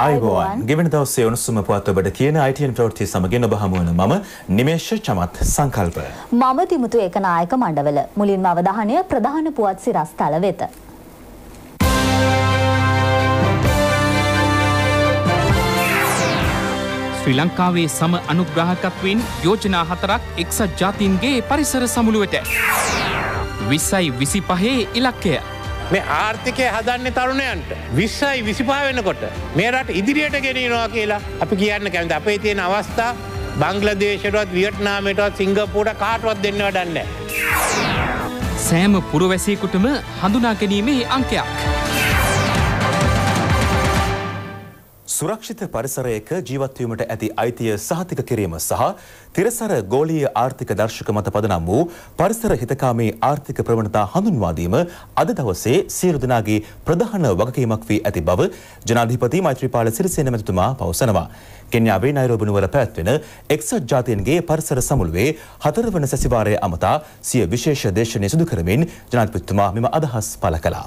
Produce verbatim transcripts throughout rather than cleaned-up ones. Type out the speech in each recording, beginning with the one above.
ආයුබෝවන් ගෙවන දවසේ උණුසුම පුවත් ඔබට කියන I T N ප්‍රවෘත්ති සමගින් ඔබ හමු වන මම නිමේෂ චමත් සංකල්ප. මම දිමුතු ඒකනායක මණ්ඩවල. මුලින්ම අවධානය ප්‍රධාන පුවත් සිරස්තල වෙත. ශ්‍රී ලංකාවේ සම අනුග්‍රාහකත්වයෙන් යෝජනා හතරක් එක්සත් ජාතීන්ගේ පරිසර සමුළුවට. විස්සයි විසිපහේ ඉලක්කය. මේ ආර්ථිකය හදන්නේ තරුණයන්ට විස්සයි විසිපහ වෙනකොට මේ රට ඉදිරියට ගෙනියනවා කියලා අපි කියන්න කැමති. අපේ තියෙන අවස්ථා බංග්ලාදේශයටවත් වියට්නාමයටවත් සිංගප්පූරුවට කාටවත් දෙන්න වැඩක් නැහැ. සෑම පුරවැසියෙකුටම හඳුනා ගැනීමේ අංකයක්. සුරක්ෂිත පරිසරයක ජීවත් වීමට ඇති අයිතිය සහතික කිරීම සහ තිරසර ගෝලීය ආර්ථික දර්ශක මත පදනම් වූ පරිසර හිතකාමී ආර්ථික ප්‍රවණතා හඳුන්වා දීම අද දවසේ සියලු දෙනාගේ ප්‍රධාන වගකීමක් වී ඇති බව ජනාධිපති මෛත්‍රීපාල සිරිසේන මැතිතුමා පවසනවා. කෙන්යාවේ නයිරෝබි නුවර පැවැත්වෙන එක්සත් ජාතීන්ගේ පරිසර සමුළුවේ හතරවන සැසිවාරය අමතා සිය විශේෂ දේශනය සිදු කරමින් ජනාධිපතිතුමා මෙම අදහස් පළ කළා.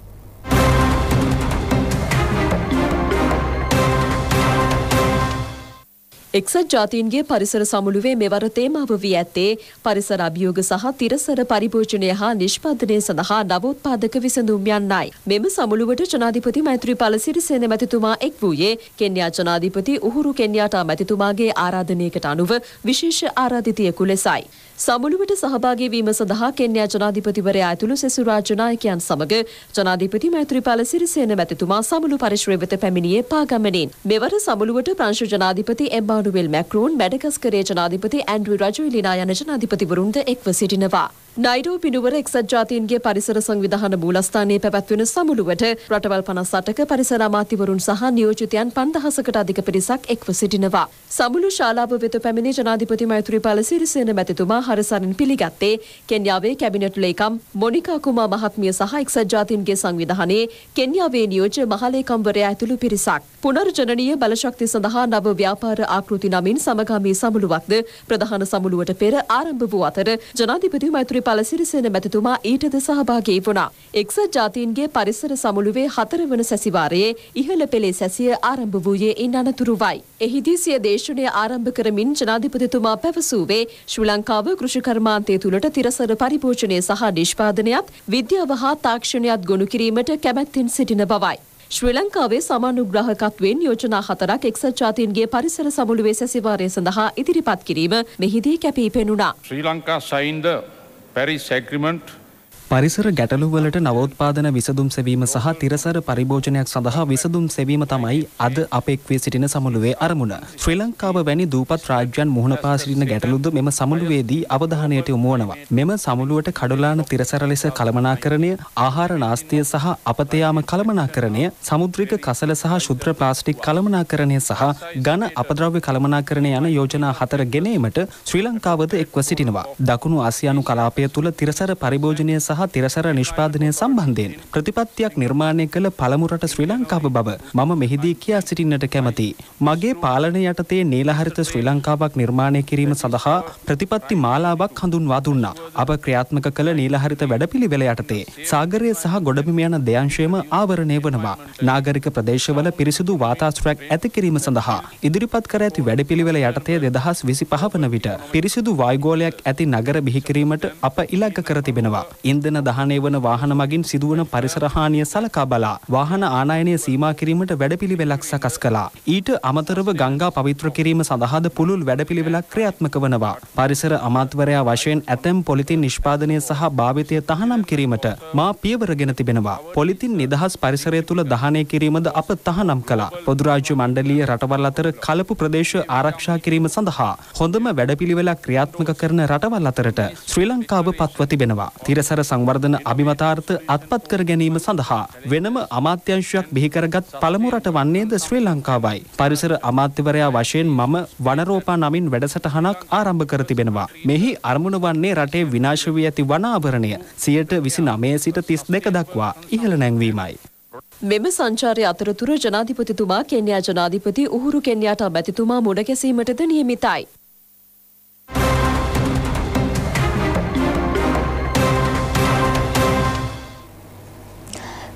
එක්සත් ජාතීන්ගේ පරිසර සමුළුවේ මෙවර තේමාව වී ඇත්තේ පරිසර අභියෝග සහ තිරසර පරිභෝජනය හා නිෂ්පාදනය සඳහා නවෝත්පාදක විසඳුම් යන්නයි. මෙම සමුළුවට ජනාධිපති මෛත්‍රීපාල සිරිසේන මැතිතුමා එක් වූයේ කෙන්යා ජනාධිපති උහුරු කෙන්යාටා මැතිතුමාගේ ආරාධනයකට අනුව විශේෂ ආරාධිතයෙකු ලෙසයි. සමුළුවට සහභාගී වීම සඳහා කෙන්යා ජනාධිපතිවරයා ඇතුළු සෙසු රාජ්‍ය නායකයන් සමග ජනාධිපති මෛත්‍රීපාල සිරිසේන මැතිතුමා සමුළු පරිශ්‍රය වෙත පැමිණියේ පාගමනින්. මෙවර සමුළුවට ප්‍රංශ ජනාධිපති එම්මානුවෙල් මැක්‍රෝන්, මැඩගස්කරේ ජනාධිපති ඇන්ඩ්‍රු රජොයිලිනා යන ජනාධිපතිවරුන්ද එක්ව සිටිනවා. නයිරෝබි නුවර එක්සත් ජාතීන්ගේ පරිසර සංවිධාන මූලස්ථානයේ පැවැත්වෙන සමුළුවට රටවල් පනස් අටක පරිසර අමාත්‍යවරුන් සහ නියෝජිතයන් පන්දහසකට අධික පිරිසක් එක්ව සිටිනවා. සමුළු ශාලාව වෙත පැමිණි ජනාධිපති මෛත්‍රීපාල සිරිසේන මැතිතුමා හරසරින් පිළිගත්තේ කෙන්යාවේ කැබිනට් ලේකම් මොනිකා කුමා මහත්මිය සහ එක්සත් ජාතීන්ගේ සංවිධානයේ කෙන්යාවේ නියෝජ්‍ය මහලේකම්වරයා ඇතුළු පිරිසක්. පුනර්ජනනීය බලශක්ති සඳහා නව ව්‍යාපාර ආකෘති නමින් සමගාමී සමුළුවක්ද ප්‍රධාන සමුළුවට පෙර ආරම්භ වූ අතර ජනාධිපති මෛත්‍රීපාල සිරිසේන මැතිතුමා ඊටද සහභාගී වුණා. එක්සත් ජාතීන්ගේ පරිසර සමුළුවේ හතරවන සැසිවාරයේ ඉහළ පෙළේ සැසිය ආරම්භ වූයේ ඉන් අනතුරුවයි. එහිදී සිය දේශනය ආරම්භ කරමින් ජනාධිපතිතුමා පැවසුවේ ශ්‍රී ලංකාව කෘෂි කර්මාන්තය තුළට තිරසර පරිභෝජනය සහ නිෂ්පාදනයත් විද්‍යාව හා තාක්ෂණයත් ගොනු කිරීමට කැමැත්තෙන් සිටින බවයි. ශ්‍රී ලංකාවේ සමානුග්‍රාහකත්වයෙන් යෝජනා හතරක් එක්සත් ජාතීන්ගේ පරිසර සමුළුවේ සැසිවාරය සඳහා ඉදිරිපත් කිරීම මෙහිදී කැපී පෙනුණා. Sri Lanka signed the Paris Agreement. පරිසර ගැටලුවලට නවෝත්පාදන විසඳුම් සෙවීම සහ තිරසර පරිභෝජනයක් සඳහා විසඳුම් සෙවීම තමයි අද අප එක් වී සිටින සමුළුවේ අරමුණ. ශ්‍රී ලංකාව වැනි දූපත් රාජ්‍යයන් මුහුණ පා සිටින ගැටලුද මෙම සමුළුවේදී අවධානයට යොමු වනවා. මෙම සමුළුවට කඩුලාන තිරසර ලෙස කළමනාකරණය, ආහාර නාස්තිය සහ අපතයාම කළමනාකරණය, සමුද්‍රික කසල සහ ශුද්‍ර ප්ලාස්ටික් කළමනාකරණය සහ ඝන අපද්‍රව්‍ය කළමනාකරණය යන යෝජනා හතර ගෙනීමට ශ්‍රී ලංකාවද එක්ව සිටිනවා. දකුණු ආසියානු කලාපය තුළ තිරසර පරිභෝජනය සහ තිරසර නිෂ්පාදනය සම්බන්ධයෙන් ප්‍රතිපත්තියක් නිර්මාණය කළ පළමු රට ශ්‍රී ලංකාව බව මම මෙහිදී කියා සිටින්නට කැමතියි. මගේ පාලනය යටතේ නීලහරිත ශ්‍රී ලංකාවක් නිර්මාණය කිරීම සඳහා ප්‍රතිපත්ති මාලාවක් හඳුන්වා දුන්නා. අප ක්‍රියාත්මක කළ නීලහරිත වැඩපිළිවෙල යටතේ සාගරය සහ ගොඩබිම යන දෙයංශයම ආවරණය වනවා. නාගරික ප්‍රදේශවල පිරිසිදු වාතාශ්‍රයක් ඇති කිරීම සඳහා ඉදිරිපත් කර ඇති වැඩපිළිවෙල යටතේ දෙදහස් විසිපහ වන විට පිරිසිදු වායුගෝලයක් ඇති නගර බිහි කිරීමට අප ඉලක්ක කර තිබෙනවා. ඉන්ධන දහනය වන වාහන මගින් සිදුවන පරිසර හානිය සලකා බලා වාහන ආනයනය සීමා කිරීමට වැඩපිළිවෙලක් සකස් කළා. ඊට අමතරව ගංගා පවිත්‍ර කිරීම සඳහාද පුළුල් වැඩපිළිවෙලක් ක්‍රියාත්මක වනවා. පරිසර අමාත්‍යවරයා වශයෙන් ඇතැම් පොලිතින් නිෂ්පාදනය සහ භාවිතය තහනම් කිරීමට මා පියවරගෙන තිබෙනවා. පොලිතින් නිදහස් පරිසරය තුළ දහනය කිරීමද අප තහනම් කළා. පොදු රාජ්‍ය මණ්ඩලීය රටවල් අතර කලපු ප්‍රදේශ ආරක්ෂා කිරීම සඳහා හොඳම වැඩපිළිවෙලක් ක්‍රියාත්මක කරන රටවල් අතරට ශ්‍රී ලංකාව පත්ව තිබෙනවා. තිරසර සංවර්ධන අභිමතාර්ථ අත්පත් කර ගැනීම සඳහා වෙනම අමාත්‍යංශයක් බිහි කරගත් පළමු රට වන්නේද ශ්‍රී ලංකාවයි. පරිසර අමාත්‍යවරයා වශයෙන් මම වනරෝපා නමින් වැඩසටහනක් ආරම්භ කර තිබෙනවා. මෙහි අරමුණ වන්නේ රටේ විනාශ වී ඇති වන ආවරණය සියයට විසිනවය සිට තිස් දෙක දක්වා ඉහළ නැංවීමයි. මෙම සංචාරය අතරතුර ජනාධිපතිතුමා කෙන්යා ජනාධිපති උහුරු කෙන්යාටා මැතිතුමා මුණ ගැසීමටද නියමිතයි.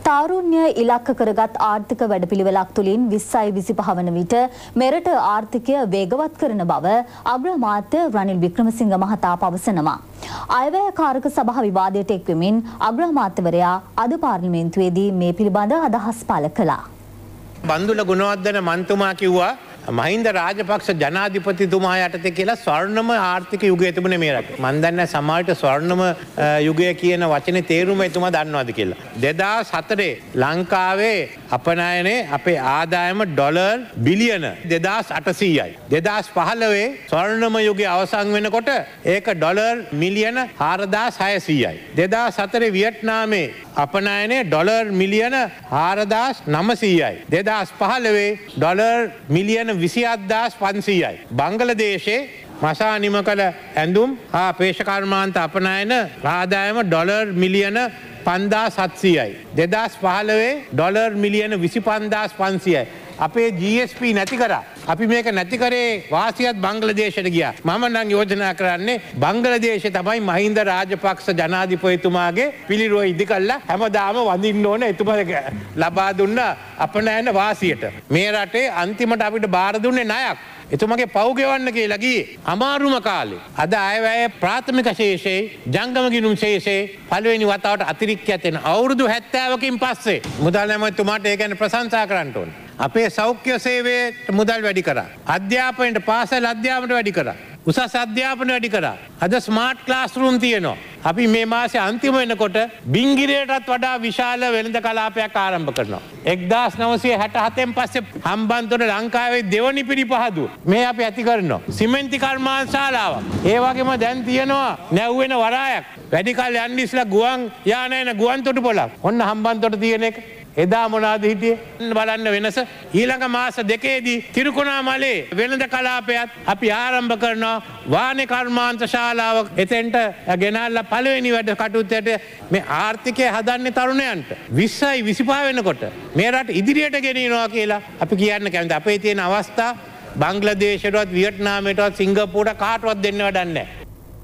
තාරුණ්‍ය ඉලක්ක කරගත් ආර්ථික වැඩපිළිවෙලක් තුළින් විස්සයි විසිපහ වන විට මෙරට ආර්ථිකය වේගවත් කරන බව අග්‍රාමාත්‍ය රනිල් වික්‍රමසිංහ මහතා පවසනවා. අයවැයකාරක සභා විවාදයට එක්වෙමින් අග්‍රාමාත්‍යවරයා අද පාර්ලිමේන්තුවේදී මේ පිළිබඳ අදහස් පළ කළා. බන්දුල ගුණවර්ධන මන්තුමා කිව්වා මහින්ද රාජපක්ෂ ජනාධිපතිතුමා යටතේ කියලා ස්වර්ණම ආර්ථික යුගය තිබුණේ මේ රටේ. මම දන්නේ සමාජයට ස්වර්ණම යුගය කියන වචනේ තේරුම එතුමා දන්නවද කියලා. දෙදාස් හතරේ ලංකාවේ අපනයනේ අපේ ආදායම ඩොලර් බිලියන දෙදාස් අටසීයයි. දෙදාස් පහළොවේ ස්වර්ණම යුගය අවසන් වෙනකොට ඒක ඩොලර් මිලියන හාරදාස් හයසීයයි. දෙදාස් හතරේ වියට්නාමේ අපනයනේ ඩොලර් මිලියන හාරදාස් නවසීයයි. දෙදාස් පහළොවේ ඩොලර් මිලියන විසි අටදාස් පන්සීයයි. බංගලදේශයේ මසා නිම කළ ඇඳුම් හා පේෂකර්මාන්ත අපනයන ආදායම ඩොලර් මිලියන පන්දාස් හත්සීයයි. දෙදාස් පහළොවේ ඩොලර් මිලියන විසි පන්දාස් පන්සීයයි. අපේ ජී එස් පී නැති කරා. අපි මේක නැති කරේ වාසියත් බංගලදේශයට ගියා. මම නම් යෝජනා කරන්නේ බංගලදේශය තමයි මහින්ද රාජපක්ෂ ජනාධිපතිතුමාගේ පිළිරුව ඉදි කළා හැමදාම වඳින්න ඕන එතුමා ලබා දුන්න අපනයන වාසියට. මේ රටේ අන්තිමට අපිට බාර දුන්නේ ණයක්. එතුමගේ පව් ගෙවන්න කියලා ගියේ අමාරුම කාලේ. අද අයවැය ප්‍රාථමික ශේෂයේ ජංගම ගිණුම් ශේෂයේ පළවෙනි වතාවට අතිරික්තයක් තියෙන අවුරුදු හැත්තෑවකින් පස්සේ මුදල් නැමැතුමාට ඒ ගැන ප්‍රශංසා කරන්න ඕනේ. අපේ සෞඛ්‍ය සේවයට මුදල් වැඩි කරා. අධ්‍යාපනයට පාසල් අධ්‍යාපනයට වැඩි කරා. උසස් අධ්‍යාපනය වැඩි කරා. අද ස්මාර්ට් ක්ලාස් රූම් තියෙනවා. අපි මේ මාසේ අන්තිම වෙනකොට බිංගිරයටත් වඩා විශාල වෙළඳ කලාපයක් ආරම්භ කරනවා. එක්දාස් නවසිය හැට හතෙන් පස්සේ හම්බන්තොට ලංකාවේ දෙවනි පිරිපහදුව මේ අපි ඇති කරනවා. සිමෙන්ති කර්මාන්ත ශාලාවක්. ඒ වගේම දැන් තියෙනවා නැව්වෙන වරායක්. වැඩි කල් යන්න ඉස්සලා ගුවන් යාන යන ගුවන් තොටුපළක්. ඔන්න හම්බන්තොට තියෙන එක. එදා මොනාද හිටියේ බලන්න වෙනස. ඊළඟ මාස දෙකේදී තිරුකුණාමලේ වෙළඳ කලාපයත් අපි ආරම්භ කරනවා. වාණි කර්මාන්ත ශාලාවක් එතෙන්ට ගෙනල්ලා පළවෙනි වැඩ කටයුත්තට මේ ආර්ථිකය හදන්නේ තරුණයන්ට. විස්සයි විසිපහ වෙනකොට මේ රට ඉදිරියට ගෙනියනවා කියලා අපි කියන්න කැමති. අපේ තියෙන අවස්ථා බංග්ලාදේශයටවත් වියට්නාමයටවත් සිංගප්පූරුවට කාටවත් දෙන්න වැඩක් නැහැ.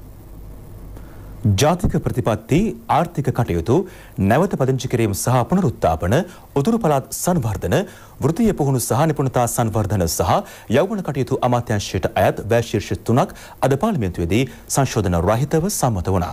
ජාතික ප්‍රතිපත්ති ආර්ථික කටයුතු නැවත පදිංචි කිරීම සහ පුනරුත්ථාපන උතුරු පළාත් සංවර්ධන වෘත්තීය පුහුණු සහ නිපුණතා සංවර්ධන සහ යෞවන කටයුතු අමාත්‍යාංශයට අයත් වැය ශීර්ෂ තුනක් අද පාර්ලිමේන්තුවේදී සංශෝධන රහිතව සම්මත වුණා.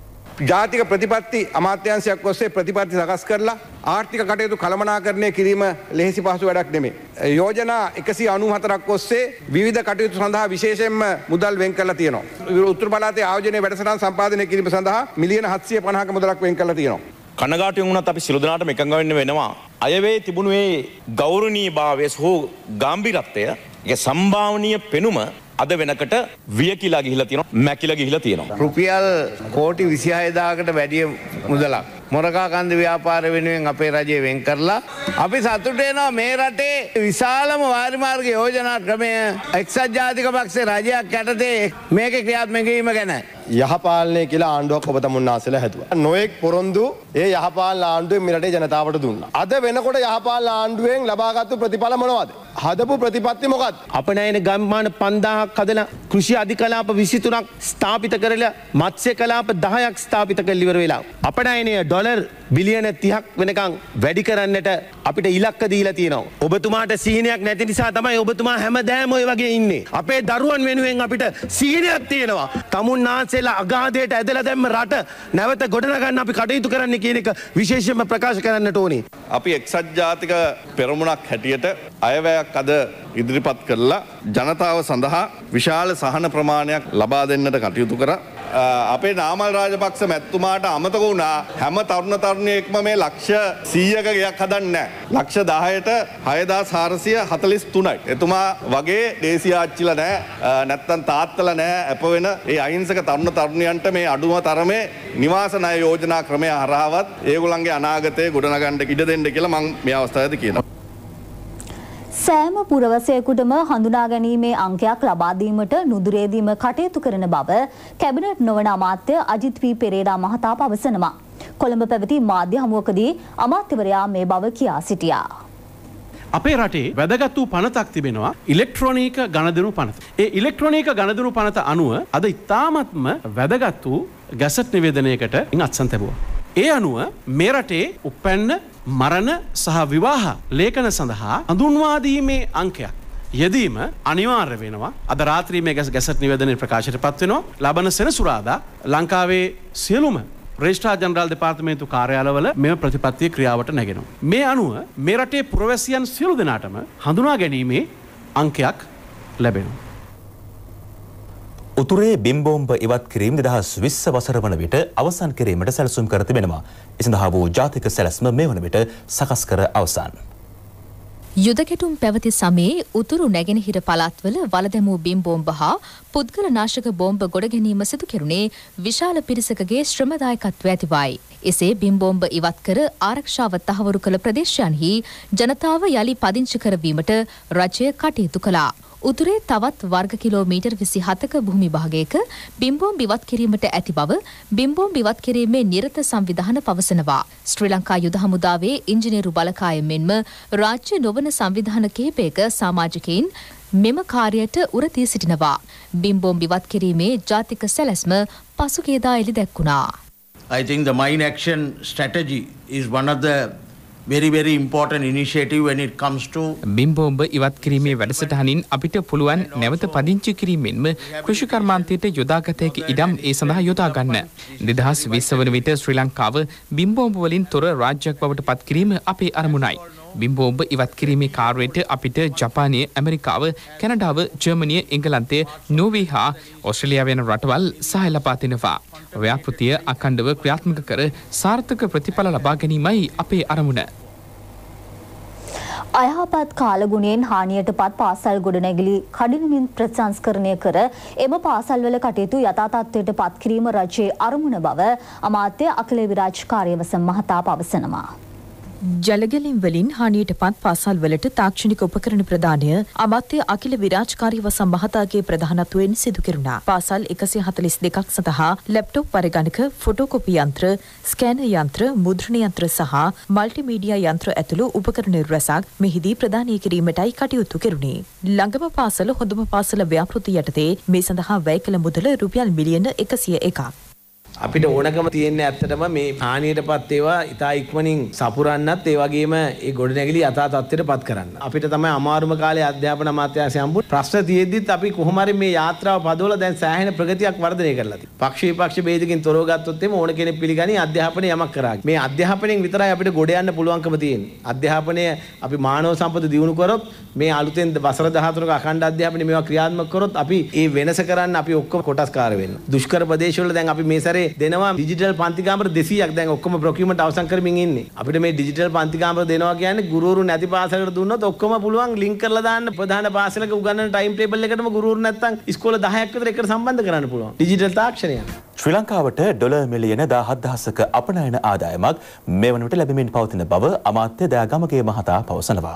ජාතික ප්‍රතිපත්ති අමාත්‍යාංශයක් ඔස්සේ ප්‍රතිපත්ති සකස් කරලා ආර්ථික කටයුතු කළමනාකරණය කිරීම ලෙහෙසි පහසු වැඩක් නෙමෙයි. යෝජනා එකසිය අනූහතරක් ඔස්සේ විවිධ කටයුතු සඳහා විශේෂයෙන්ම මුදල් වෙන් කරලා තියෙනවා. උතුරු පළාතේ ආයෝජනයේ වැඩසටහන් සම්පාදනය කිරීම සඳහා මිලියන හත්සිය පනහක මුදලක් වෙන් කරලා තියෙනවා. කනගාටුවෙන් වුණත් අපි සියලු දෙනාටම එකඟ වෙන්න වෙනවා. අයවැය තිබුණු ඒ ගෞරවනීයභාවය සහ ගැඹිරත්වය ඒ සම්භාවනීය පෙනුම අද වෙනකට වියකිලා ගිහිලා තියෙනවා, මැකිලා ගිහිලා තියෙනවා. රුපියල් කෝටි විසිහයදාකට වැඩිය මුදලක් මොරකා කන්ද ව්‍යාපාර වෙනුවෙන් අපේ රජය වෙන් කරලා අපි සතුටු වෙනවා. මේ රටේ විශාලම වාරිමාර්ග යෝජනා ක්‍රමය එක්සත් ජාතික පක්ෂේ රජයක් යටතේ මේකේ ක්‍රියාත්මක වීම ගැන යහපාලනය කියලා ආණ්ඩුවක් ඔබ තමුන්නාසලා හැදුවා. නොඑක් පොරොන්දු ඒ යහපාලන ආණ්ඩුවෙන් මේ රටේ ජනතාවට දුන්නා. අද වෙනකොට යහපාලන ආණ්ඩුවෙන් ලබාගත්තු ප්‍රතිඵල මොනවද? හදපු ප්‍රතිපත්ති මොකක්ද? අපනයන ගම්මාන පන්දාහක් හදලා කෘෂි අධිකලාප විසිතුනක් ස්ථාපිත කරලා මත්ස්‍ය කලාප දහයක් ස්ථාපිත කරලා ඉවර වෙලා අපනයනය ඩොලර් බිලියන තිහක් වෙනකන් වැඩි කරන්නට අපිට ඉලක්ක දීලා තියෙනවා. ඔබතුමාට සීනයක් නැති නිසා තමයි ඔබතුමා හැමදාම ඔය වගේ ඉන්නේ. අපේ දරුවන් වෙනුවෙන් අපිට සීනයක් තියෙනවා. තමුන්නාන්සේලා අගාධයට ඇදලා දැම්ම රට නැවත ගොඩනගන්න අපි කටයුතු කරන්න කියන එක විශේෂයෙන්ම ප්‍රකාශ කරන්නට ඕනේ. අපි එක්සත් ජාතික පෙරමුණක් හැටියට අයවැයක් අද ඉදිරිපත් කරලා ජනතාව සඳහා විශාල සහන ප්‍රමාණයක් ලබා දෙන්නට කටයුතු කරා. අපේ නාමල් රාජපක්ෂ මැතිතුමාට අමතක වුණා හැම තරුණ තරුණියෙක්ම මේ ලක්ෂ සීයක ගෙයක් හදන්නේ නැහැ. ලක්ෂ දහයට හයදාස් හාරසිය හතළිස් තුනයි. එතුමා වගේ දේශීයාච්චිලා නැහැ, නැත්තම් තාත්තලා නැහැ. අප වෙන ඒ අහිංසක තරුණ තරුණියන්ට මේ අඩුම තරමේ නිවාස ණය යෝජනා ක්‍රමය හරහාවත් ඒගොල්ලන්ගේ අනාගතය ගොඩනගන්න ඉඩ දෙන්න කියලා මම මේ අවස්ථාවේදී කියනවා. සෑම පුරවැසියෙකුටම හඳුනා ගැනීමේ අංකයක් ලබා දීමට නුදුරේදීම කටයුතු කරන බව කැබිනට් නොවන අමාත්‍ය අජිත් වී පෙරේරා මහතා පවසනවා. කොළඹ පැවති මාධ්‍ය හමුවකදී අමාත්‍යවරයා මේ බව කියා සිටියා. අපේ රටේ වැදගත් වූ පනතක් තිබෙනවා ඉලෙක්ට්‍රොනික ගණදෙනු පනත. ඒ ඉලෙක්ට්‍රොනික ගණදෙනු පනත අනුව අද ඉතාමත්ම වැදගත් වූ ගැසට් නිවේදනයකට අත්සන් තැබුවා. ඒ අනුව මේ රටේ උපැන්න මරණ සහ විවාහ ලේඛන සඳහා හඳුන්වා දීමේ අංකයක් යෙදීම අනිවාර්ය වෙනවා. අද රාත්‍රියේ මේ ගැසට් නිවේදනයේ ප්‍රකාශයටපත් වෙනවා. ලබන සෙනසුරාදා ලංකාවේ සියලුම රේෂ්ට්‍රාර් ජනරාල් දෙපාර්තමේන්තු කාර්යාලවල මෙම ප්‍රතිපත්තිය ක්‍රියාවට නැගෙනවා. මේ අනුව මේ රටේ පුරවැසියන් සියලු දෙනාටම හඳුනා ගැනීමේ අංකයක් ලැබෙනවා. උතුරේ බිම්බෝම්බ ඉවත් කිරීම දෙදහස් විස්ස වසර වන විට අවසන් කිරීමට සැලසුම් කර තිබෙනවා. ඒ සඳහා වූ ජාතික සැලැස්ම මේ වන විට සකස් කර අවසන්. යුදකැටුම් පැවති සමයේ උතුරු නැගෙනහිර පළාත්වල වලදැමූ බිම් බෝම්බ හා පුද්ගල නාශක බෝම්බ ගොඩ ගැනීම සිදු කෙරුණේ විශාල පිරිසකගේ ශ්‍රමදායකත්වය ඇතිවයි. එසේ බිම් බෝම්බ ඉවත් කර ආරක්ෂාව තහවුරු කළ ප්‍රදේශයන්හි ජනතාව යලි පදිංචි කරවීමට රජය කටයුතු කළා. උතුරේ තවත් වර්ග කිලෝමීටර් විසි හතක භූමි භාගයක බිම්බෝම්බ ඉවත් කිරීමට ඇති බව බිම්බෝම්බ ඉවත් කිරීමේ නිරත සංවිධාන පවසනවා. ශ්‍රී ලංකා යුද හමුදාවේ ඉංජිනේරු බලකාය මෙන්ම රාජ්‍ය නොවන සංවිධාන කිහිපයක සමාජිකයින් මෙම කාර්යයට උරදී සිටිනවා. බිම්බෝම්බ ඉවත් කිරීමේ ජාතික සැලැස්ම පසුගියදා එළි දැක්වුණා. I think the mine action strategy is one of the very very important initiative when it comes to බිම්බෝම්බ ඉවත් කිරීමේ වැඩසටහනින් අපිට පුළුවන් නැවත පදිංචි කිරීමෙන්ම කෘෂි කර්මාන්තයට යොදාගත හැකි ඉඩම් ඒ සඳහා යොදා ගන්න. දෙදහස් විස්ස වන විට ශ්‍රී ලංකාව බිම්බෝම්බ වලින් තොර රාජ්‍යයක් බවට පත් කිරීම අපේ අරමුණයි. බිම්බෝම්බ ඉවත් කිරීමේ කාර්යයට අපිට ජපානය, ඇමරිකාව, කැනඩාව, ජර්මනිය, එංගලන්තය, නෝර්වේ හා ඕස්ට්‍රේලියාව යන රටවල් සහාය ලබා දෙනවා. ව්‍යාපෘතිය අඛණ්ඩව ක්‍රියාත්මක කර සාර්ථක ප්‍රතිඵල ලබා ගැනීමයි අපේ අරමුණ. අයහපත් කාලගුණයෙන් හානියට පත් පාසල් ගොඩනැගිලි කඩිනමින් ප්‍රසංස්කරණය කර එම පාසල්වල කටයුතු යථා තත්ත්වයට පත් කිරීම රජයේ අරමුණ බව අමාත්‍ය අකිල විරාජ් කාර්යවසම් මහතා පවසනවා. ජලගැලීම් වලින් හානියට පත් පාසල් වලට තාක්ෂණික උපකරණ ප්‍රදානය අමාත්‍ය අකිල විරාජ් කාර්යවසම් මහතාගේ ප්‍රධානත්වයෙන් සිදු කෙරුණා. පාසල් එකසිය හතළිස් දෙකක් සඳහා ලැප්ටොප් පරිගණක, ෆොටෝකොපි යන්ත්‍ර, ස්කෑනර් යන්ත්‍ර, මුද්‍රණ යන්ත්‍ර සහ මල්ටිමීඩියා යන්ත්‍ර ඇතුළු උපකරණ රැසක් මෙහිදී ප්‍රදානය කිරීමටයි කටයුතු කෙරුණේ. ළඟම පාසල හොඳම පාසල ව්‍යාපෘති යටතේ මේ සඳහා වැය කළ මුදල රුපියල් මිලියන එකසිය එකක්. අපිට ඕනකම තියෙන්නේ ඇත්තටම මේ හානියටපත් ඒවා ඉතා ඉක්මනින් සපුරන්නත් ඒ වගේම ඒ ගොඩනැගිලි යථා තත්ත්වයටපත් කරන්න. අපිට තමයි අමාරුම කාලේ අධ්‍යාපන අමාත්‍යාංශය හම්බුනේ. ප්‍රශ්න තියෙද්දිත් අපි කොහොම හරි මේ යාත්‍රාව පදවලා දැන් සෑහෙන ප්‍රගතියක් වර්ධනය කරලා තියෙනවා. පක්ෂ විපක්ෂ ભેදකින් තොරව ගත්තොත් එimhe ඕන කෙනෙක් පිළිගනි අධ්‍යාපනය යමක් කරා. මේ අධ්‍යාපනයෙන් විතරයි අපිට ගොඩ යන්න පුළුවන්කම තියෙන්නේ. අධ්‍යාපනය අපි මානව සම්පත දියුණු කරොත් මේ අලුතෙන් වසර දහතුනක අඛණ්ඩ අධ්‍යාපනය මේවා ක්‍රියාත්මක කරොත් අපි ඒ වෙනස කරන්න අපි ඔක්කොම කොටස්කාර වෙන්න. දුෂ්කර ප්‍රදේශවල දැන් අපි මේ සැරේ දෙනවා ඩිජිටල් පන්ති කාමර දෙසීයක් දැන් ඔක්කොම ප්‍රොකියුමන්ට් අවසන් කරමින් ඉන්නේ. අපිට මේ ඩිජිටල් පන්ති කාමර දෙනවා කියන්නේ ගුරුවරු නැති පාසලකට දුන්නොත් ඔක්කොම පුළුවන් ලින්ක් කරලා දාන්න ප්‍රධාන පාසලක උගන්වන ටයිම් ටේබල් එකටම ගුරුවරු නැත්තම් ඉස්කෝල දහයක් විතර එකට සම්බන්ධ කරන්න පුළුවන්. ඩිජිටල් තාක්ෂණය. ශ්‍රී ලංකාවට ඩොලර් මිලියන දහහත් දහසක අපනයන ආදායමක් මේ වන විට ලැබෙමින් පවතින බව අමාත්‍ය දයාගමගේ මහතා පවසනවා.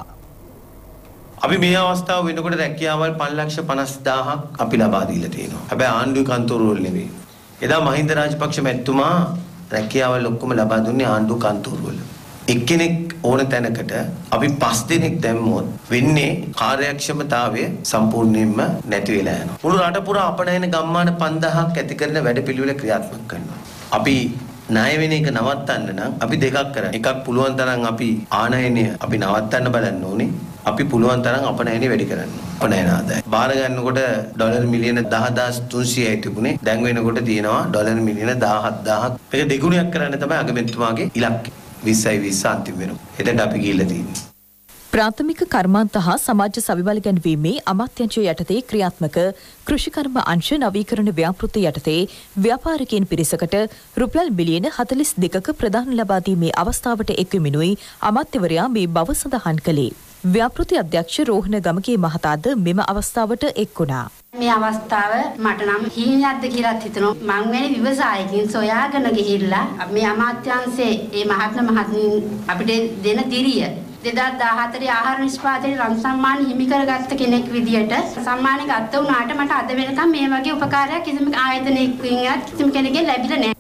අපි මේ අවස්ථාව වෙනකොට රැකියාවල් පන්ලක්ෂ පනස් දාහක් අපි ලබා දීලා තියෙනවා. හැබැයි ආණ්ඩුවේ කන්තෝරු වල නෙවෙයි. එදා මහින්ද රාජපක්ෂ මැතිතුමා රැකියාවල් ඔක්කොම ලබා දුන්නේ ආණ්ඩු කන්තෝරු වල. එක්කෙනෙක් ඕන තැනකට අපි පස් දෙනෙක් දැම්මොත් වෙන්නේ කාර්යක්ෂමතාවය සම්පූර්ණයෙන්ම නැති වෙලා යනවා. මුළු රට පුරා අපනයන ගම්මාන පන්දාහක් ඇති කරන වැඩපිළිවෙල ක්‍රියාත්මක කරනවා. අපි ණය වෙන එක නවත්තන්න නම් අපි දෙකක් කරන්න. එකක් පුළුවන් තරම් අපි ආනයනය අපි නවත්තන්න බලන්න ඕනේ. අපි පුළුවන් තරම් අපනයනේ වැඩි කරන්න. අපනයන ආදාය. බාර ගන්නකොට ඩොලර් මිලියන දහදාස් තුන්සියයි තිබුණේ. දැන් වෙනකොට තියෙනවා ඩොලර් මිලියන දහහත් දහසක්. මේක දෙගුණයක් කරන්න තමයි අගමැතිතුමාගේ ඉලක්කය. විස්සයි විස්ස අන්තිම වෙනවා. එතනට අපි ගිහිල්ලා තියෙන්නේ. ප්‍රාථමික කර්මාන්ත හා සමාජ සවිවල ගැන්වීමේ අමාත්‍යංශය යටතේ ක්‍රියාත්මක කෘෂිකර්ම අංශ නවීකරණ ව්‍යාපෘති යටතේ ව්‍යාපාරිකයන් පිරිසකට රුපියල් මිලියන හතළිස් දෙකක ප්‍රදාන ලබා දීමේ අවස්ථාවට එක්වෙමිනුයි අමාත්‍යවරයා මේ බව සඳහන් කළේ. ව්‍යාපෘති අධ්‍යක්ෂ රෝහණ ගමගේ මහතාද මෙම අවස්ථාවට එක් වුණා. මේ අවස්ථාව මට නම් හීනයක්ද කියලා හිතෙනවා. මං වැනි ව්‍යවසායකින් සොයාගෙන ගිහිල්ලා මේ අමාත්‍යාංශයේ මේ මහත්ම මහත්මීන් අපිට දෙන දිරිය දෙදාස් දහහතර ආහාර නිෂ්පාදනයේ රන් සම්මාන හිමි කරගත්ත කෙනෙක් විදියට සම්මාන ගත්ත උනාට මට අද වෙනකම් මේ වගේ උපකාරයක් කිසිම ආයතනයකින්වත් කිසිම කෙනෙක්ගෙන් ලැබිලා නැහැ.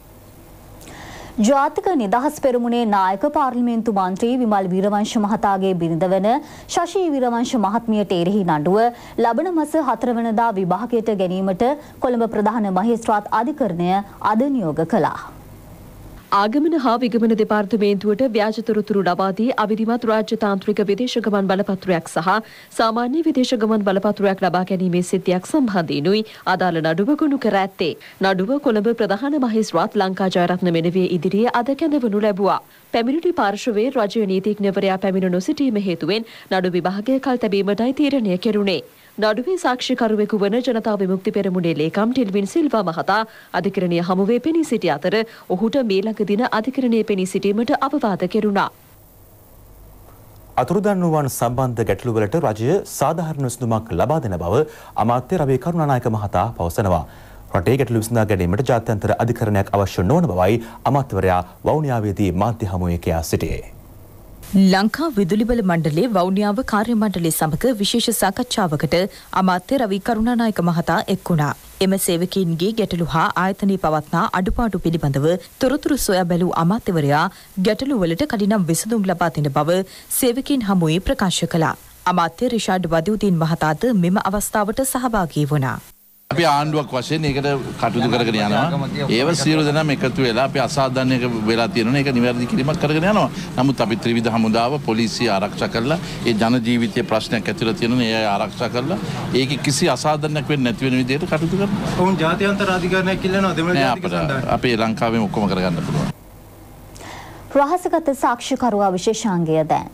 ජාතික නිදහස් පෙරමුණේ නායක පාර්ලිමේන්තු මන්ත්‍රී විමල් වීරවංශ මහතාගේ බිරිඳ වන ශෂී වීරවංශ මහත්මියට එරෙහි නඩුව ලබන මාස හතර වෙනිදා විභාගයට ගැනීමට කොළඹ ප්‍රධාන මහේස්ත්‍රාත් අධිකරණය අද නියෝග කළා. ආගමන හා විගමන දෙපාර්තමේන්තුවට ව්‍යාජ තොරතුරු ලබා දී අවිධිමත් රාජ්‍ය තාන්ත්‍රික විදේශ ගමන් බලපත්‍රයක් සහ සාමාන්‍ය විදේශ ගමන් බලපත්‍රයක් ලබා ගැනීමේ සිද්ධියක් සම්බන්ධීනුයි අදාළ නඩුව ගොනු කර ඇත්තේ. නඩුව කොළඹ ප්‍රධාන මහේස්ත්‍රාත් ලංකා ජයරත්න මෙනවිය ඉදිරියේ අද කැඳවනු ලැබුවා. පැමිණිලි පාර්ශවයේ රජය නීතිඥවරයා පැමිණ නොසිටීම හේතුවෙන් නඩු විභාගය කල් තැබීමටයි තීරණය කෙරුණේ. නඩුවේ සාක්ෂිකරුවෙකු වන ජනතා විමුක්ති පෙරමුණේ ලේකම් ටෙල්වින් සිල්වා මහතා අධිකරණය හමුවේ පෙනී සිටි අතර ඔහුට මීළඟ දින අධිකරණයේ පෙනී සිටීමට අවවාද කෙරුණා. අතුරුදන් වූවන් සම්බන්ධ ගැටලුවලට රජය සාධාරණ විසඳුමක් ලබා දෙන බව අමාත්‍ය රවී කරුණානායක මහතා පවසනවා. රටේ ගැටලු විසඳා ගැනීමට ජාත්‍යන්තර අධිකරණයක් අවශ්‍ය නොවන බවයි අමාත්‍යවරයා වවුනියාවේදී මාධ්‍ය හමුවේ කියා සිටියේ. ලංකා විදුලි බල මණ්ඩලයේ වවුනියාව කාර්ය මණ්ඩලය සමග විශේෂ සාකච්ඡාවකට අමාත්‍ය රවී කරුණානායක මහතා එක් වුණා. එම සේවකීන්ගේ ගැටලු හා ආයතනයේ පවත්නා අඩුපාඩු පිළිබඳව තොරතුරු සොයා බැලූ අමාත්‍යවරයා ගැටලු වලට කලිනම් විසඳුම් ලබා දෙන බව සේවකීන් හමුවේ ප්‍රකාශ කළා. අමාත්‍ය රිෂාඩ් වදියුදීන් මහතාද මෙම අවස්ථාවට සහභාගී වුණා. අපි ආණ්ඩුවක් වශයෙන් ඒකට කටයුතු කරගෙන යනවා. ඒව සියලු දෙනාම එකතු වෙලා අපි අසාධාරණයක වෙලා තියෙනවා. ඒක නිවැරදි කිරීමක් කරගෙන යනවා. නමුත් අපි ත්‍රිවිධ හමුදාව පොලිසිය ආරක්ෂා කරලා ඒ ජන ජීවිතයේ ප්‍රශ්නයක් ඇතිලා තියෙනවා. ඒ ආරක්ෂා කරලා ඒකේ කිසි අසාධාරණයක් වෙන්නේ නැති වෙන විදිහට කටයුතු කරනවා. ඔවුන් ජාත්‍යන්තර අධිකරණයක් ඉල්ලනවා දෙමළ ජාතික සන්ධානය. අපි ලංකාවෙම ඔක්කොම කරගන්න පුළුවන්. රහසිගත සාක්ෂිකරුවා විශේෂාංගය දැන්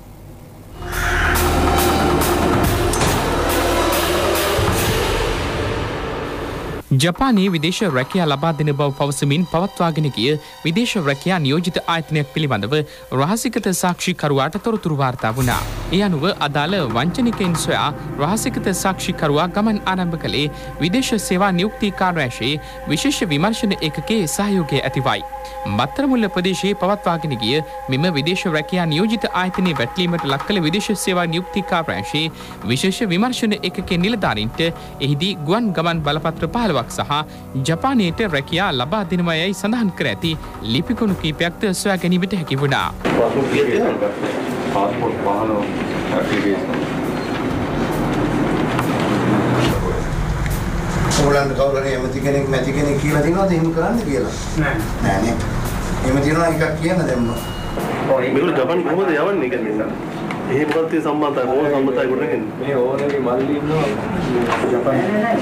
ජපානයේ විදේශ රැකියා ලබා දෙන බව පවසමින් පවත්වාගෙන ගිය විදේශ රැකියා නියෝජිත ආයතනයක් පිළිබඳව රහසිගත සාක්ෂිකරුවාට තොරතුරු වාර්තා වුණා. ඒ අනුව අදාළ වංචනිකයින් සොයා රහසිගත සාක්ෂිකරුවා ගමන් ආරම්භ කළේ විදේශ සේවා නියුක්ති කාර්යාංශයේ විශේෂ විමර්ශන ඒකකයේ සහයෝගය ඇතිවයි. මත්තරමුල්ල ප්‍රදේශයේ පවත්වාගෙන ගිය මෙම විදේශ රැකියා නියෝජිත ආයතනයේ වැටලීමට ලක් කළ විදේශ සේවා නියුක්ති කාර්යාංශයේ විශේෂ විමර්ශන ඒකකයේ නිලධාරීන්ට එහිදී ගුවන් ගමන් බලපත්‍ර පහළවක් සහ ජපානයට රැකියා ලබා දෙනවා යයි සඳහන් කර ඇති ලිපිගොනු කීපයක්ද සොයා ගැනීමට හැකි වුණා. ඕලන්ද කවුරු හරි එමෙති කෙනෙක් මැති කෙනෙක් කියලා දිනවද එහෙම කරන්න කියලා? නෑ. නෑ නේ. එහෙම දිනනවා එකක් කියන්න දැම්ම. ඔව් මේගොල්ලෝ ජපාන් කොහොමද යවන්නේ කියන්නේ? එහෙම මොකක්ද සම්බන්ධයි මොන සම්බන්ධයි කොට කියන්නේ? මේ ඕනගේ මල්ලි ඉන්නවා ජපාන්.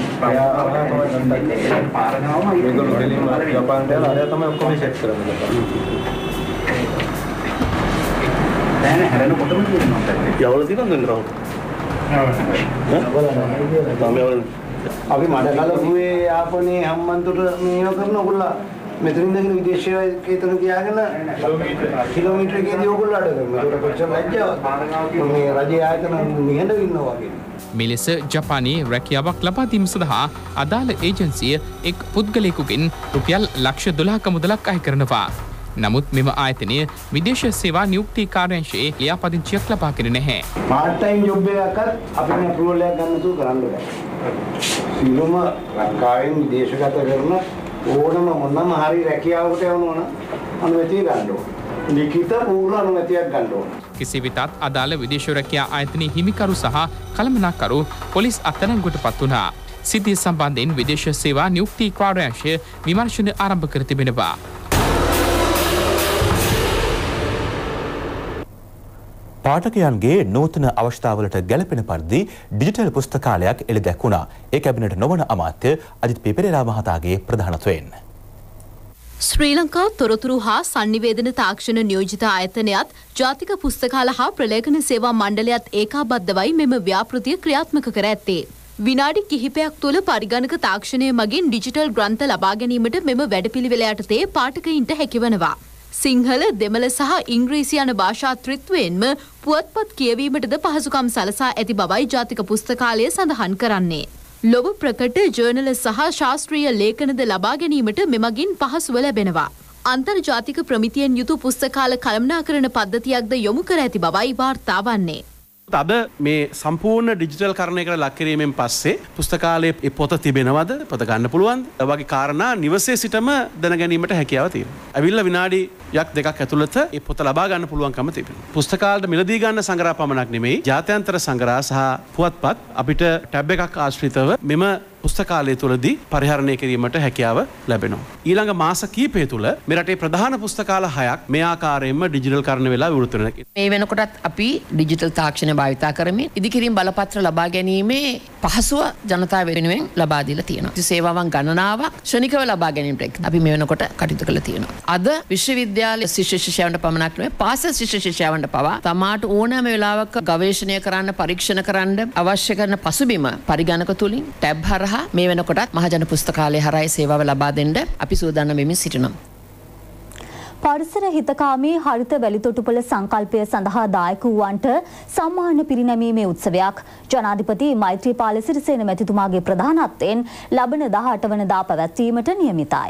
පාරනවම මේගොල්ලෝ දෙලින්ම ජපාන්ට යලා අරයා තමයි ඔක්කොම සෙට් කරන්නේ. දැන් හැරෙනකොටම කියනවා. යවල තියෙනවද නේද? අපි මඩකලපුවේ යාපනයේ හම්බන්තොට මේව කරන ඔයගොල්ලෝ මෙතනින් දෙන විදේශීය කේතන කියාගෙන කිලෝමීටර එකේදී ඔයගොල්ලෝ අඩ කරනවා. ඒකට කොච්චර ලැජ්ජාවක්ද? මේ රජයේ ආයතන නිහඬව ඉන්නවා වගේ. මෙලෙස ජපානයේ රැකියාවක් ලබා දීම සඳහා අදාළ ඒජන්සිය එක් පුද්ගලයෙකුගෙන් රුපියල් ලක්ෂ දොළහක මුදලක් අය කරනවා. නමුත් මෙම ආයතනය විදේශ සේවා නියුක්ති කාර්යාංශයේ ලියාපදිංචියක් ලබාගෙන නැහැ. පාර්ට් ටයිම් ජොබ් එකක්වත් අපිට අප්‍රූවල් එකක් ගන්න තු කරන්න බෑ. සිළුම ලංකාවෙන් විදේශගත කරන ඕනම මොනම හරි රැකියාවකට යවනවා නම් අනුමැතිය ගන්න ඕන. ලිඛිත පූර්ණ අනුමැතියක් ගන්න ඕන. කෙසේ වෙතත් අදාළ විදේශ රැකියා ආයතනයේ හිමිකරු සහ කළමනාකරු පොලිස් අත්අඩංගුවට පත් වුණා. සිද්ධිය සම්බන්ධයෙන් විදේශ සේවා නියුක්ති කාර්යාංශය විමර්ශන ආරම්භ කර තිබෙනවා. පාඨකයන්ගේ නූතන අවස්ථාවලට ගැලපෙන පරිදි ඩිජිටල් පුස්තකාලයක් එළිදැක්වුණා. ඒ කැබිනට් නොවන අමාත්‍ය අජිත් පෙරේරා මහතාගේ ප්‍රධානත්වයෙන්. ශ්‍රී ලංකා තොරතුරු හා සංනිවේදන තාක්ෂණ නියෝජිත ආයතනයත් ජාතික පුස්තකාල හා ප්‍රලේඛන සේවා මණ්ඩලයත් ඒකාබද්ධවයි මෙම ව්‍යාපෘතිය ක්‍රියාත්මක කර ඇත්තේ. විනාඩි කිහිපයක් තුළ පරිගණක තාක්ෂණය මගින් ඩිජිටල් ග්‍රන්ථ ලබා ගැනීමට මෙම වැඩපිළිවෙල යටතේ පාඨකයින්ට හැකිවනවා. සිංහල දෙමළ සහ ඉංග්‍රීසි යන භාෂා ත්‍රිත්වයෙන්ම පුවත්පත් කියවීමටද පහසුකම් සලසා ඇති බවයි ජාතික පුස්තකාලය සඳහන් කරන්නේ. ලොව ප්‍රකට ජර්නල සහ ශාස්ත්‍රීය ලේඛනද ලබා ගැනීමට මෙමගින් පහසුව ලැබෙනවා. අන්තර්ජාතික ප්‍රමිතියෙන් යුතු පුස්තකාල කළමනාකරණ පද්ධතියක්ද යොමු කර ඇති බවයි වාර්තා වන්නේ. අද මේ සම්පූර්ණ ඩිජිටල් කරණයකට ලක් කිරීමෙන් පස්සේ පුස්තකාලයේ පොත තිබෙනවද පොත ගන්න පුළුවන්ද වගේ කාරණා නිවසේ සිටම දැන ගැනීමට හැකියාව තියෙනවා. ඇවිල්ලා විනාඩියක් දෙකක් ඇතුළත ඒ පොත ලබා ගන්න පුළුවන්කම තිබෙනවා. පුස්තකාලයට මිලදී ගන්න සංග්‍රහ පමණක් නෙමෙයි ජාත්‍යන්තර සංග්‍රහ සහ පුවත්පත් අපිට ටැබ් එකක් ආශ්‍රිතව මෙම පුස්තකාලය තුළදී පරිහරණය කිරීමට හැකියාව ලැබෙනවා. ඊළඟ මාස කීපය තුළ මේ රටේ ප්‍රධාන පුස්තකාල හයක් මේ ආකාරයෙන්ම ඩිජිටල් කරන වෙලා විවෘත වෙනවා. මේ වෙනකොටත් අපි ඩිජිටල් තාක්ෂණය භාවිතා කරමින් ඉදිකිරීම් බලපත්‍ර ලබා ගැනීමේ පහසුව ජනතාව වෙනුවෙන් ලබා දීලා තියෙනවා. සේවාවන් ගණනාවක් ක්ෂණිකව ලබා ගැනීමට අපි මේ වෙනකොට කටයුතු කරලා තියෙනවා. අද විශ්වවිද්‍යාල ශිෂ්‍ය ශිෂ්‍යයන්ට පමණක් නෙවෙයි පාසල් ශිෂ්‍ය ශිෂ්‍යයන්ට පවා තමාට ඕනෑම වෙලාවක ගවේෂණය කරන්න පරීක්ෂණ කරන්න අවශ්‍ය කරන පසුබිම පරිගණක තුලින් ටැබ් හරහා මේ වෙනකොටත් මහජන පුස්තකාලය හරහා සේවාව ලබා දෙන්න අපි සූදානම් වෙමින් සිටිනවා. පරිසර හිතකාමී හරිත වැලිතොටුපළ සංකල්පය සඳහා දායක වූවන්ට සම්මාන පිරිනැමීමේ උත්සවයක් ජනාධිපති මෛත්‍රීපාල සිරිසේන මැතිතුමාගේ ප්‍රධානත්වයෙන් ලබන දහඅට වනදා පැවැත්වීමට නියමිතයි.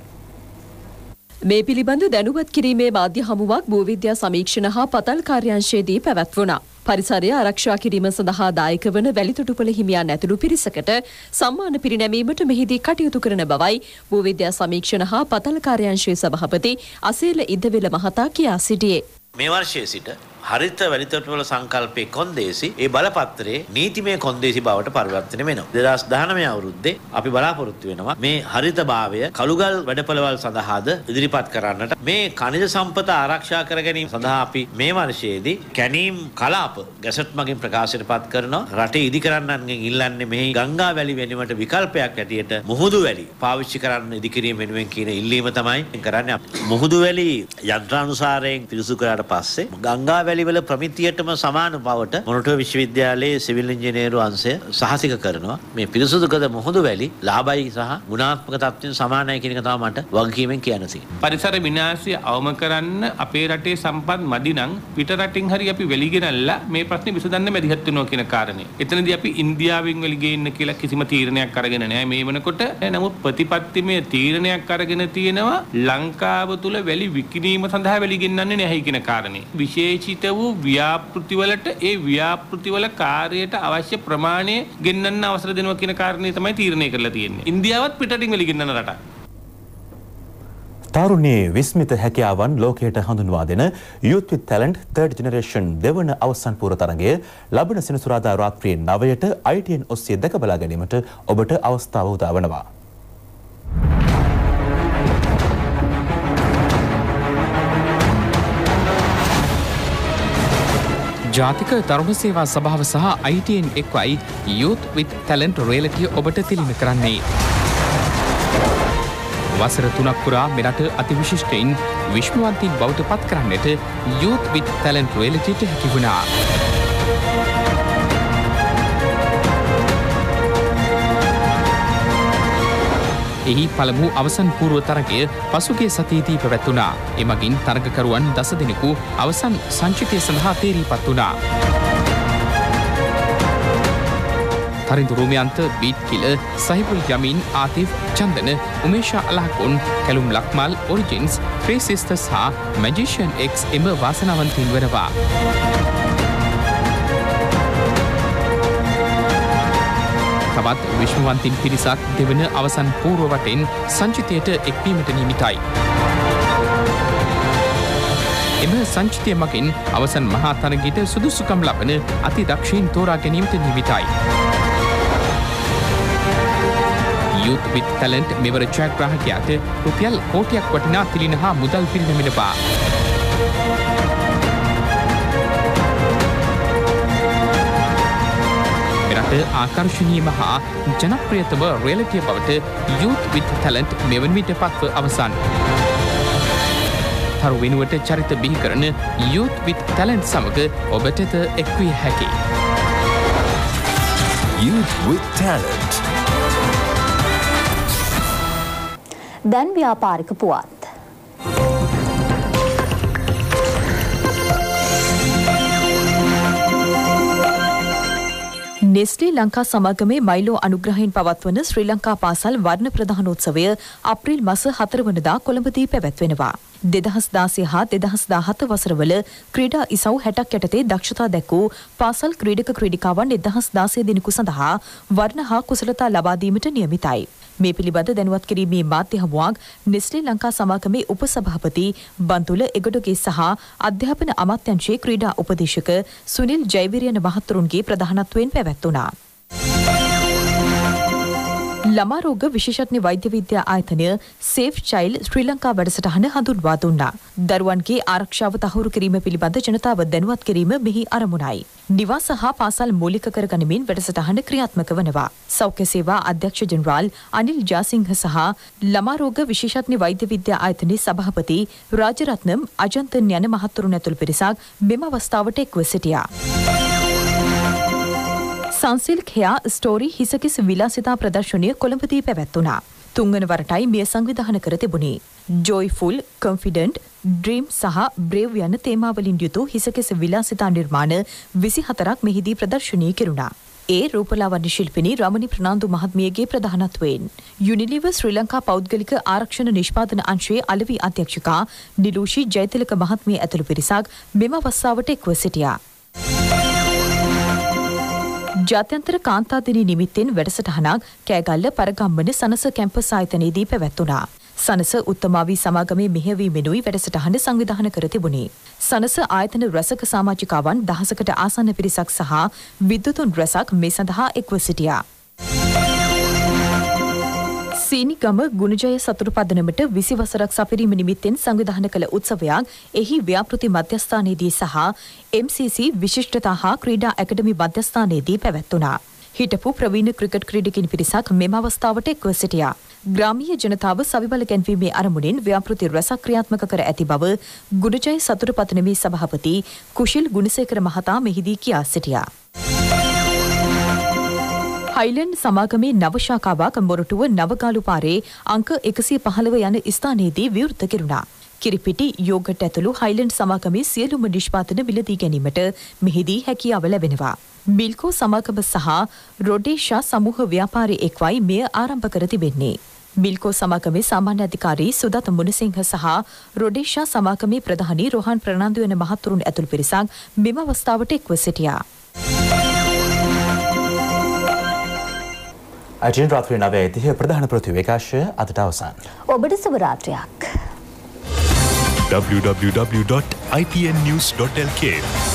මේ පිළිබඳ දැනුවත් කිරීමේ මාධ්‍ය හමුවක් භූවිද්‍යා සමීක්ෂණ හා පතල් කාර්යාංශයේදී පැවැත්වුණා. පරිසරය ආරක්ෂා කිරීම සඳහා දායක වන වැලිතොටුපළ හිමියන් ඇතුළු පිරිසකට සම්මාන පිරිනැමීමට මෙහිදී කටයුතු කරන බවයි භූවිද්‍යා සමීක්ෂණ හා පතල් කාර්යාංශයේ සභාපති අසේල ඉදවෙල මහතා කියා සිටියේ. මේ වර්ෂයේ සිට හරිත වැලිතොටුපළ සංකල්පයේ කොන්දේසි ඒ බලපත්‍රයේ නීතිමය කොන්දේසි බවට පරිවර්තනය වෙනවා. දෙදහස් දහනවය අවුරුද්දේ අපි බලාපොරොත්තු වෙනවා මේ හරිතභාවය කළුගල් වැඩපළවල් සඳහාද ඉදිරිපත් කරන්නට. මේ ඛනිජ සම්පත ආරක්ෂා කර ගැනීම සඳහා අපි මේ වර්ෂයේදී කැණීම් කලාප ගැසට් මගින් ප්‍රකාශයටපත් කරනවා. රටේ ඉදි කරන්නන්ගෙන් ඉල්ලන්නේ මේ ගංගා වැලි වෙනුවට විකල්පයක් ඇටියට මුහුදු වැලි පාවිච්චි කරන්න ඉදි කිරීම වෙනුවෙන් කියන ඉල්ලීම තමයි කරන්නේ. මුහුදු වැලි යන්ත්‍රානුසාරයෙන් පිරිසුදු කරාට පස්සේ ගංගා වැලිවල ප්‍රමිතියටම සමාන බවට මොරටුව විශ්වවිද්‍යාලයේ සිවිල් ඉංජිනේරු අංශය සහතික කරනවා. මේ පිරිසුදු කළ මුහුදු වැලි ලාභයි සහ ගුණාත්මක තත්ත්වයෙන් සමානයි කියන එක තමයි මට වගකීමෙන් කියන්න තියෙන්නේ. පරිසර විනාශය අවම කරන්න අපේ රටේ සම්පත් මදි නම් පිට රටින් හරි අපි වෙලි ගෙනල්ලා මේ ප්‍රශ්නේ විසඳන්න මැදිහත් වෙනවා කියන කාරණේ. එතනදී අපි ඉන්දියාවෙන් වෙලි ගේන්න කියලා කිසිම තීරණයක් අරගෙන නැහැ මේ වෙනකොට. නමුත් ප්‍රතිපත්තිමය තීරණයක් අරගෙන තියෙනවා ලංකාව තුල වැලි විකිණීම සඳහා වෙලි ගෙන්නන්නේ නැහැ කියන කාරණේ. විශේෂිත වූ ව්‍යාපෘතිවලට ඒ ව්‍යාපෘතිවල කාර්යයට අවශ්‍ය ප්‍රමාණය ගෙන්නන්න අවසර දෙනවා කියන කාරණේ තමයි තීරණය කරලා තියෙන්නේ. ඉන්දියාවත් පිටටින් වෙලි ගෙන්නන රටක්. තරුණයේ විස්මිත හැකියාවන් ලෝකයට හඳුන්වා දෙන Youth with Talent Third Generation දෙවන අවසන් පූර්ව තරඟය ලබන සෙනසුරාදා රාත්‍රියේ නවයට I T N ඔස්සේ දැක බලා ගැනීමට ඔබට අවස්ථාව උදා වනවා. ජාතික තරුණ සේවා සභාව සහ I T N එක්වයි Youth with Talent reality ඔබට තිළින කරන්නේ. වසර තුනක් පුරා මෙරට අතිවිශිෂ්ටයින් විශ්වවන්තයින් බවට පත් කරන්නට Youth with Talent reality හැකි වුණා. එහි පළමු අවසන් පූර්ව තරගය පසුගිය සතියේදී පැවැත්වුණා. එමගින් තරගකරුවන් දස දෙනෙකු අවසන් සංචිතය සඳහා තේරීපත් වුණා. තරිඳු රෝමියන්ත, බීට් කිල, Sahibul Yameen, Atif Chandana, Umesha Alahakon, Kalum Lakmal, origins, three sisters හා මැජිෂියන් එක්ස් එම වාසනාවන්තයින් වනවා. තවත් විශ්වවන්තින් පිරිසක් දෙවන අවසන් පූර්ව වටෙන් සංචිතයට එක්වීමට නියමිතයි. එම සංචිතය මගින් අවසන් මහා තරගයට සුදුසුකම් ලබන අති දක්ෂයින් තෝරා ගැනීමට නියමිතයි. Youth with Talent මෙවර ජයග්‍රාහකයාට රුපියල් කෝටියක් වටිනා තිලින හා මුදල් පිරිනැමෙනවා. ආකර්ශනීයම හා ජනප්‍රියතම රියැලිටිය බවට Youth with Talent මෙවන විට පත්ව අවසන්. තරු වෙනුවට චරිත බිහි කරන Youth with Talent සමග ඔබටද එක්විය හැකි. Youth with Talent. දැන් ව්‍යාපාරික පුවත්. නෙස්ලේ ලංකා සමාගමේ මයිලෝ අනුග්‍රහයෙන් පවත්වන ශ්‍රී ලංකා පාසල් වර්ණ ප්‍රධානෝත්සවය අප්‍රේල් මාස හතර වනදා කොළඹදී පැවැත්වෙනවා. දෙදහස් දාසය හා දෙදහස් දාහත වසරවල ක්‍රීඩා ඉසව් හැටක් යටතේ දක්ෂතා දැක්වූ පාසල් ක්‍රීඩක ක්‍රීඩිකාවන් දෙදහස් දාසය දිනකු සඳහා වර්ණ හා කුසලතා ලබා දීමට නියමිතයි. මේ පිළිබඳ දැනුවත් කිරීමේ මාධ්‍ය හමුවක් නෙස්ලේ ලංකා සමාගමේ උපසභාපති බන්තුල එගොඩගේ සහ අධ්‍යාපන අමාත්‍යාංශයේ ක්‍රීඩා උපදේශක සුනිල් ජයවිරියන මහතුරුන්ගේ ප්‍රධානත්වයෙන් පැවැත්වුණා. ළමා රෝග විශේෂඥ වෛද්‍ය විද්‍යා ආයතනය සේෆ් චයිල්ඩ් ශ්‍රී ලංකා වැඩසටහන හඳුන්වා දුන්නා. දරුවන්ගේ ආරක්ෂාව තහවුරු කිරීම පිළිබඳ ජනතාව දැනුවත් කිරීම මෙහි අරමුණයි. නිවාස හා පාසල් මූලික කරගනිමින් වැඩසටහන ක්‍රියාත්මක වනවා. සෞඛ්‍ය සේවා අධ්‍යක්ෂ ජෙනරාල් අනිල් ජාසිංහ සහ ළමා රෝග විශේෂඥ වෛද්‍ය විද්‍යා ආයතනයේ සභාපති රාජරත්නම් අජන්තන් යන මහත්වරුන් ඇතුළු පිරිසක් මෙම අවස්ථාවට එක්ව සිටියා. සංසිල්ක් හෙයා ස්ටෝරි හිසකිස් විලාසිතා ප්‍රදර්ශනය කොළඹදී පැවැත්වුණා. තුන්වන වරටයි මෙය සංවිධානය කර තිබුණේ. ජොයිෆුල්, කොන්ෆිඩන්ට්, ඩ්‍රීම් සහ බ්‍රේව් යන තේමාවලින් යුතු හිසකිස් විලාසිතා නිර්මාණ විසිහතරක් මෙහිදී ප්‍රදර්ශනය කෙරුණා. ඒ රූපලාවන්‍ය ශිල්පිනී රමණි ප්‍රනාන්දු මහත්මියගේ ප්‍රධානත්වයෙන් යුනිලිවර් ශ්‍රී ලංකා පෞද්ගලික ආරක්ෂණ නිෂ්පාදන අංශයේ අලෙවි අධ්‍යක්ෂකා නිලූෂි ජයතිලක මහත්මිය ඇතුළු පිරිසක් මෙම අවස්ථාවට එක්ව සිටියා. ජාත්‍යන්තර කාන්තා දිනය නිමිත්තෙන් වැඩසටහනක් කෑගල්ල පරගම්මන සනස කැම්පස් ආයතනයේදී පැවැත්වුණා. සනස උත්තමාවී සමාගමේ මෙහෙයවීමෙනුයි වැඩසටහන සංවිධානය කර තිබුණේ. සනස ආයතන රැසක සමාජිකාවන් දහසකට ආසන්න පිරිසක් සහ විද්වතුන් රැසක් මේ සඳහා එක්ව සිටියා. සීනිගම ගුණජය සතුරු පදනමට විසි වසරක් සපිරීම නිමිත්තෙන් සංවිධානය කළ උත්සවයක් එහි ව්‍යාපෘති මධ්‍යස්ථානයේදී සහ එම් සී සී විශිෂ්ටතා හා ක්‍රීඩා ඇකඩමි මධ්‍යස්ථානයේදී පැවැත්වුණා. හිටපු ප්‍රවීණ ක්‍රිකට් ක්‍රීඩකින් පිරිසක් මෙම අවස්ථාවට එක්ව සිටියා. ග්‍රාමීය ජනතාව සවිබල ගැන්වීමේ අරමුණින් ව්‍යාපෘති රැසක් ක්‍රියාත්මක කර ඇති බව ගුණජය සතුරු පදනමේ සභාපති කුශිල් ගුණසේකර මහතා මෙහිදී කියා සිටියා. හයිලන්ඩ් සමාගමේ නව ශාඛාවක් මොරටුව නවගාලු පාරේ අංක එකසිය පහළව යන ස්ථානයේදී විවෘත කෙරුණා. කිරිපිටි යෝගට් ඇතුළු හයිලන්ඩ් සමාගමේ සියලුම නිෂ්පාදන මිලදී ගැනීමට මෙහිදී හැකියාව ලැබෙනවා. මිල්කෝ සමාගම සහ රොඩේෂා සමූහ ව්‍යාපාරයේ එක්වයි මෙය ආරම්භ කර තිබෙන්නේ. මිල්කෝ සමාගමේ සාමාන්‍ය අධිකාරී සුදත් මුණසිංහ සහ රොඩේෂා සමාගමේ ප්‍රධානී රෝහන් ප්‍රනාන්දු යන මහත්වරුන් ඇතුළු පිරිසක් මෙම අවස්ථාවට එක්ව සිටියා. අජින් රාත්‍රී නවය තිහ ප්‍රධාන ප්‍රතිවේකාශය අදට අවසන්. ඔබට සුබ රාත්‍රියක්. w w w dot i p n news dot l k